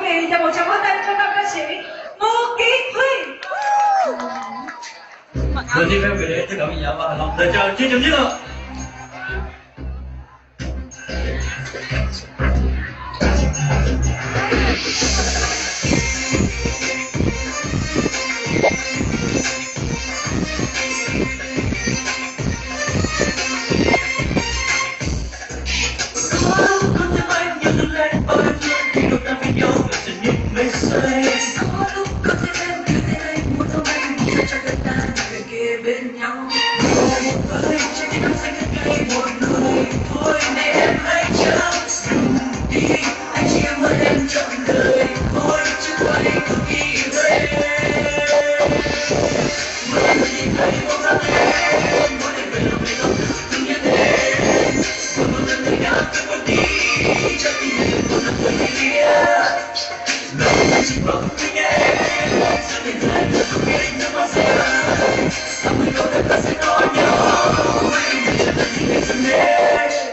vị cho một tràng pháo tay cho nam ca sĩ Ngô Kiến Huy. Đầu tiên em gửi đến tất cả quý vị và lòng lời chào xin chào nhất ạ. Bên nhau một người trên cái nắng xanh cây một người thôi để em hãy chậm đi anh chỉ muốn em trọn đời thôi chứ anh không đi về muốn em nhìn thấy bóng dáng em muốn em về lòng này không đừng nhớ đến muốn một lần người đã cứ muốn đi cho tim em một lần người kia lòng anh chỉ mong với em sẽ đến lại được không biết nữa bao giờ. Hãy subscribe cho kênh Ghiền Mì Gõ để không bỏ lỡ những video hấp dẫn.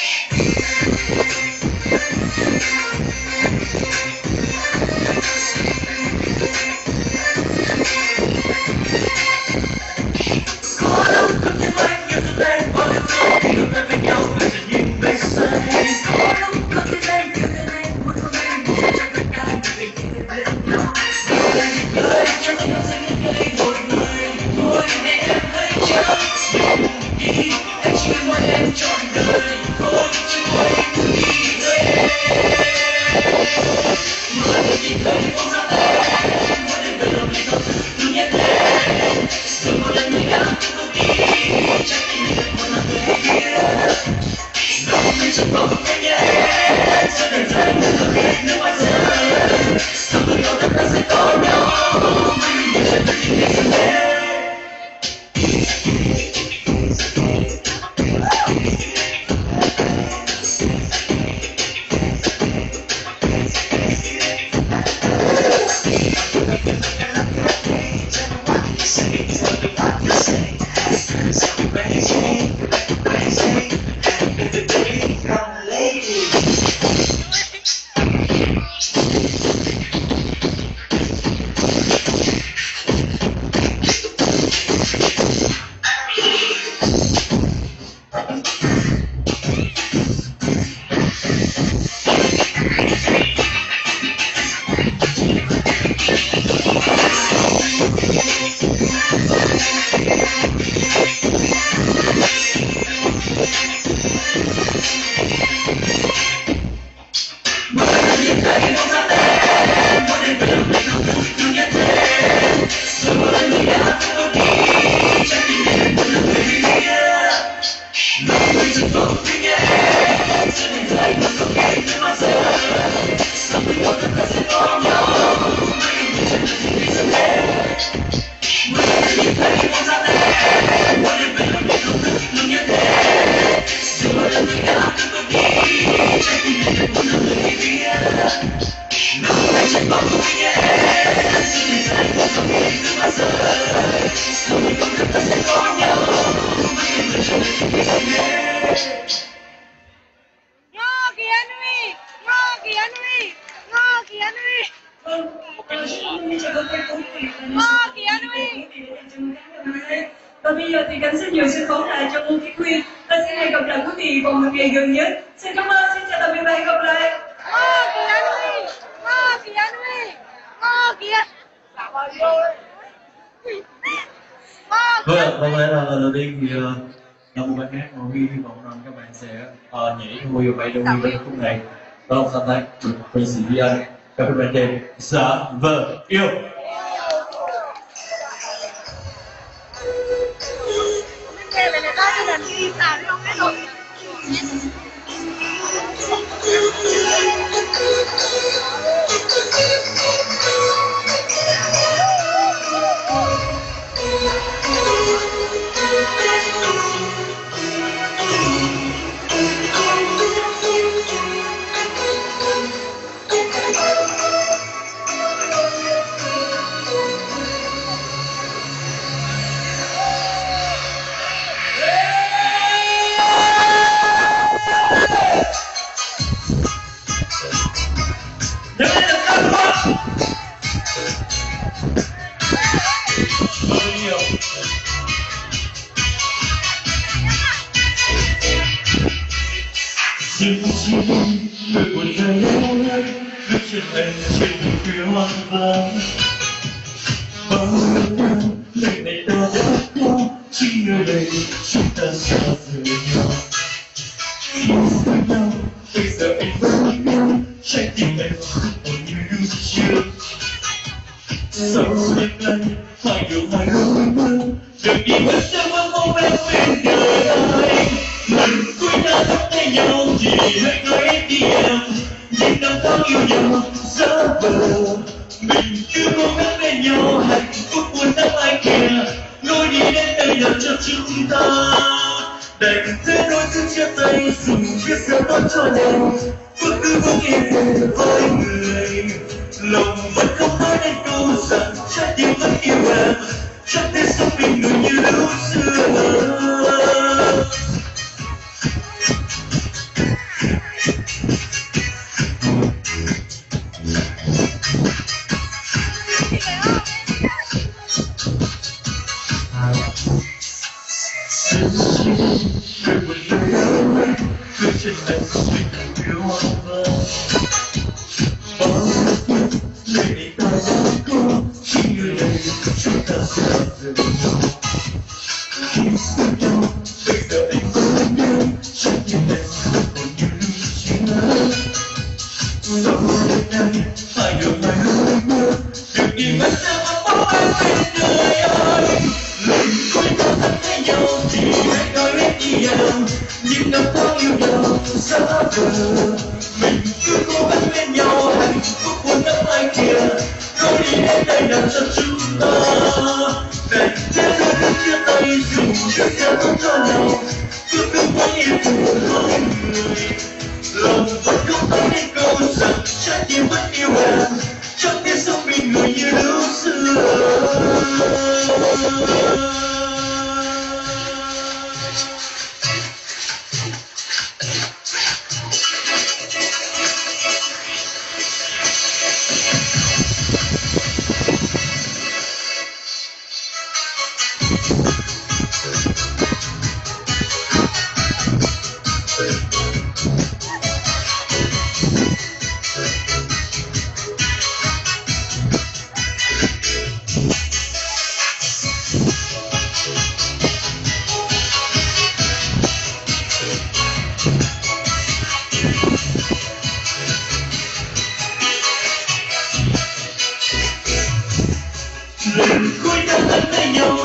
Và bây giờ thì Khánh xin nhường sân khấu lại cho Ngô Kiến Huy. Và xin hẹn gặp lại quý vị vào một ngày gần nhất. Xin cảm ơn, xin chào tạm biệt và hẹn gặp lại. Ngô Kiến Huy, Ngô Kiến Huy, Ngô Kiến. Vâng, có lẽ là lần đầu tiên thì trong một bài hát mà Huy hy vọng rằng các bạn sẽ nhảy vui và bay trong Huy khúc này. Đó là một tay của sĩ Viên. Các bạn tên Dạ Vợ Yêu. Nghe về này ta đi làm gì sao không biết rồi. Hãy subscribe chân anh trên phía hoang vắng. Bao nhiêu năm lần này ta đã qua, chỉ ở đây chúng ta xa rời nhau. Khi xa nhau, bây giờ anh vẫn nhau, trái tim em không còn như lúc trước. Sau đêm nay, hai đường hai lối mơ, đường đi vẫn sẽ vẫn mong em bên đời anh. Lần cuối ta nắm tay nhau thì hãy nói đi em, những năm tháng yêu nhau giá vờ. Mình cứ cố gắng bên nhau, hạnh phúc buồn năm ai kia, lối đi đến nơi nào cho chúng ta. Đành thế đôi cứ chia tay, dùng biết sẽ tốt cho nhau, bước cứ vững yên với người. Lòng vẫn không nói đến câu rằng trái tim vẫn yêu em, chẳng thể sống bên người như lúc xưa. Bước chân anh xuyên phía hoang vắng. Bao nhiêu lời này ta đã có, chỉ ở đây chúng ta xa rời nhau. Khi xa nhau, bây giờ anh vẫn nhớ, trái tim em không còn như lúc trước. Sau đêm nay, hai đường hai lối mơ, đường đi vẫn sẽ vẫn mong em bên đời anh. Lần cuối ta nắm tay nhau thì hãy nói hết đi em, những năm tháng yêu nhau giá vờ. Mình cứ cố gắng bên nhau, hạnh phúc buồn năm ai kia, lối đi đến nơi nào cho chúng ta. Đành thế đôi lúc chia tay, dùng biết sẽ tốt cho nhau, cứ đứng vẫn yêu thương hai người. Lòng vẫn không nói đến câu rằng trái tim vẫn yêu em, chẳng thể sống bên người như lúc xưa. Lần cuối ta nắm tay nhau